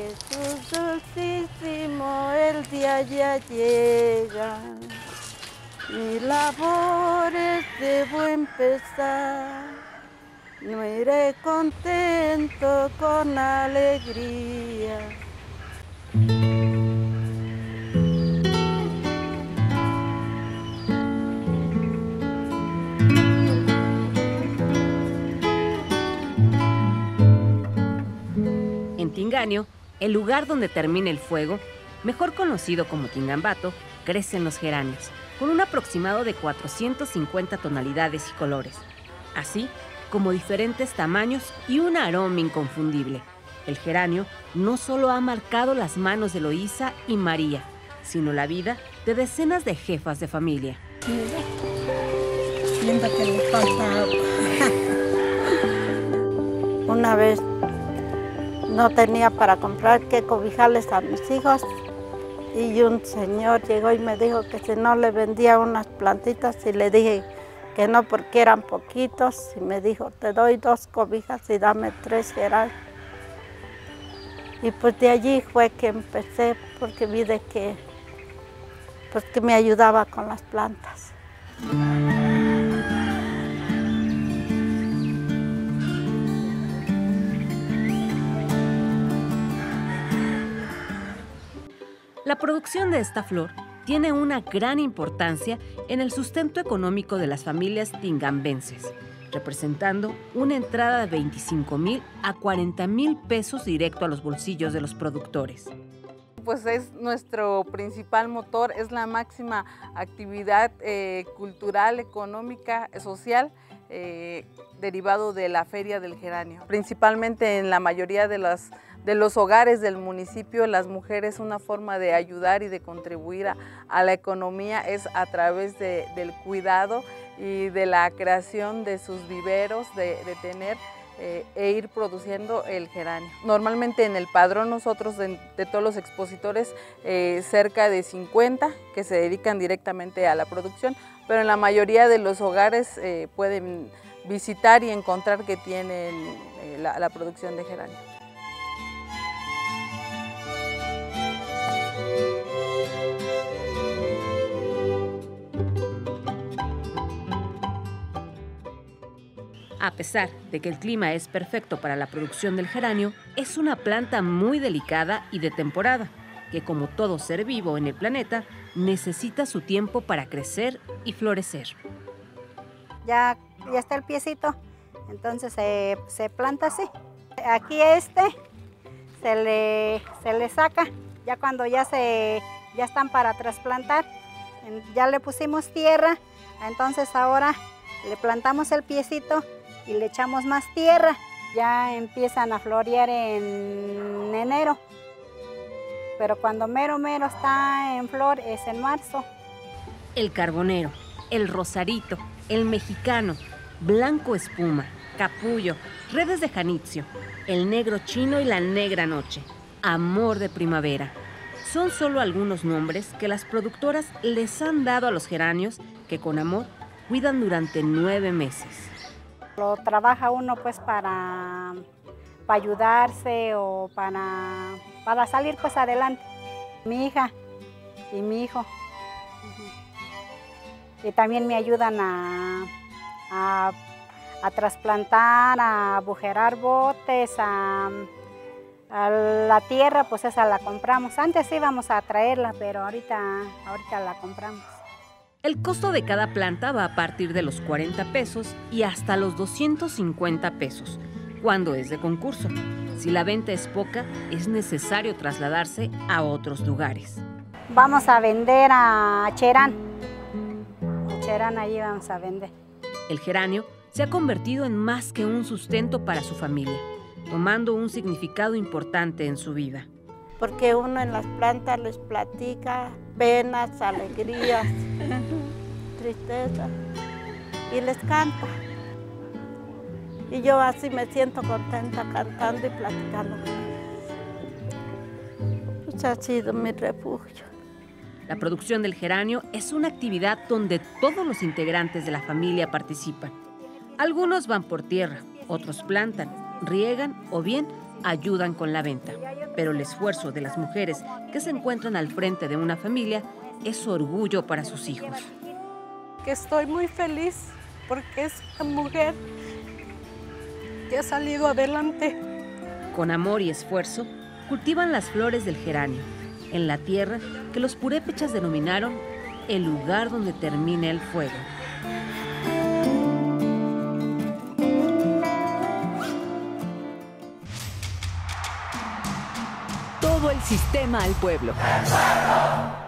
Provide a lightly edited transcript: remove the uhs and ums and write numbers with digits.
Jesús dulcísimo, el día ya llega. Mi labores debo empezar. No iré contento con alegría. En Tingaño, el lugar donde termina el fuego, mejor conocido como Tingambato, crecen los geranios, con un aproximado de 450 tonalidades y colores, así como diferentes tamaños y un aroma inconfundible. El geranio no solo ha marcado las manos de Eloísa y María, sino la vida de decenas de jefas de familia. Siento que le falta agua. Una vez no tenía para comprar qué cobijarles a mis hijos y un señor llegó y me dijo que si no le vendía unas plantitas y le dije que no porque eran poquitos y me dijo te doy 2 cobijas y dame 3 geranios. Y pues de allí fue que empecé porque vi de que, pues que me ayudaba con las plantas. La producción de esta flor tiene una gran importancia en el sustento económico de las familias tingambenses, representando una entrada de 25,000 a 40,000 pesos directo a los bolsillos de los productores. Pues es nuestro principal motor, es la máxima actividad cultural, económica, social, derivado de la Feria del Geranio. Principalmente en la mayoría de los hogares del municipio, las mujeres, una forma de ayudar y de contribuir a la economía es a través del cuidado y de la creación de sus viveros, de tener e ir produciendo el geranio. Normalmente en el padrón nosotros de todos los expositores cerca de 50 que se dedican directamente a la producción, pero en la mayoría de los hogares pueden visitar y encontrar que tienen la producción de geranio. A pesar de que el clima es perfecto para la producción del geranio, es una planta muy delicada y de temporada, que como todo ser vivo en el planeta, necesita su tiempo para crecer y florecer. Ya está el piecito, entonces se planta así. Aquí se le saca, ya cuando ya están para trasplantar, ya le pusimos tierra, entonces ahora le plantamos el piecito y le echamos más tierra. Ya empiezan a florear en enero, pero cuando mero está en flor es en marzo. El carbonero, el rosarito, el mexicano, blanco espuma, capullo, redes de janitzio, el negro chino y la negra noche, amor de primavera. Son solo algunos nombres que las productoras les han dado a los geranios que con amor cuidan durante 9 meses. Lo trabaja uno pues para ayudarse o para salir pues adelante. Mi hija y mi hijo. Y también me ayudan a trasplantar, a agujerar botes, a la tierra, pues esa la compramos. Antes íbamos a traerla, pero ahorita la compramos. El costo de cada planta va a partir de los 40 pesos y hasta los 250 pesos, cuando es de concurso. Si la venta es poca, es necesario trasladarse a otros lugares. Vamos a vender a Cherán. A Cherán allí vamos a vender. El geranio se ha convertido en más que un sustento para su familia, tomando un significado importante en su vida. Porque uno en las plantas les platica penas, alegrías, tristeza y les canta. Y yo así me siento contenta cantando y platicando. Pues ha sido mi refugio. La producción del geranio es una actividad donde todos los integrantes de la familia participan. Algunos van por tierra, otros plantan, riegan o bien ayudan con la venta. Pero el esfuerzo de las mujeres que se encuentran al frente de una familia es orgullo para sus hijos. Que estoy muy feliz porque es una mujer que ha salido adelante. Con amor y esfuerzo, cultivan las flores del geranio, en la tierra que los purépechas denominaron el lugar donde termina el fuego. Todo el sistema al pueblo.